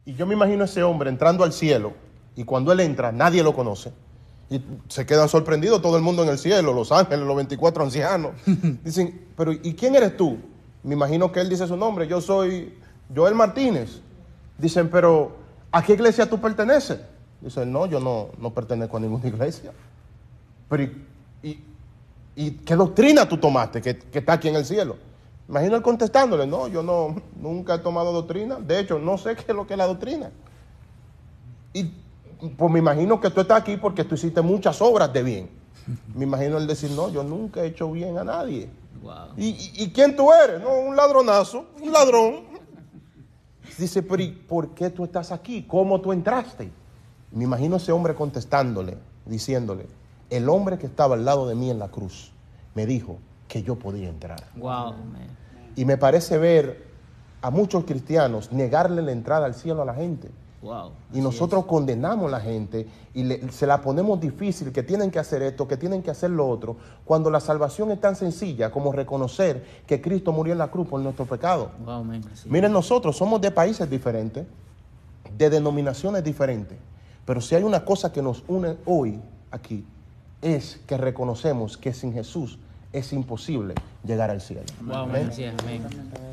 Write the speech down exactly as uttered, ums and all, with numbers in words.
Y yo me imagino a ese hombre entrando al cielo, y cuando él entra, nadie lo conoce. Y se quedan sorprendidos todo el mundo en el cielo, los ángeles, los veinticuatro ancianos. Dicen, pero ¿y quién eres tú? Me imagino que él dice su nombre, yo soy Joel Martínez. Dicen, pero ¿a qué iglesia tú perteneces? Dicen, no, yo no, no pertenezco a ninguna iglesia. Pero ¿y, y, y qué doctrina tú tomaste que, que está aquí en el cielo? Imagino él contestándole, no, yo no, nunca he tomado doctrina. De hecho, no sé qué es lo que es la doctrina. Y pues me imagino que tú estás aquí porque tú hiciste muchas obras de bien. Me imagino él decir, no, yo nunca he hecho bien a nadie. Wow. ¿Y, y, ¿Y quién tú eres? No, un ladronazo, un ladrón. Dice, pero ¿y por qué tú estás aquí? ¿Cómo tú entraste? Me imagino ese hombre contestándole, diciéndole, el hombre que estaba al lado de mí en la cruz me dijo que yo podía entrar. Wow, man. Y me parece ver a muchos cristianos negarle la entrada al cielo a la gente. Wow. Y nosotros es. condenamos a la gente y le, se la ponemos difícil, que tienen que hacer esto, que tienen que hacer lo otro, cuando la salvación es tan sencilla como reconocer que Cristo murió en la cruz por nuestro pecado. Wow, man. Miren, nosotros somos de países diferentes, de denominaciones diferentes, pero si hay una cosa que nos une hoy aquí, es que reconocemos que sin Jesús es imposible llegar al cielo. Wow, Amén. man. Sí, amén.